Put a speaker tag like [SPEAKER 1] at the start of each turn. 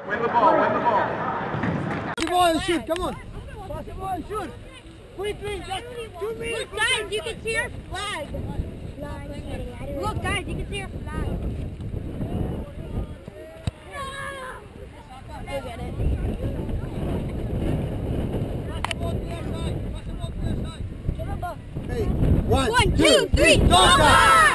[SPEAKER 1] Win the ball, win the ball.
[SPEAKER 2] Pass the ball and shoot, come on. Pass the ball and shoot. Quickly, just 2 minutes.
[SPEAKER 3] Look, guys, you can see our flag. Look, guys, you can see our flag. Look at it.
[SPEAKER 2] Hey,
[SPEAKER 3] 1, 2, 3, go!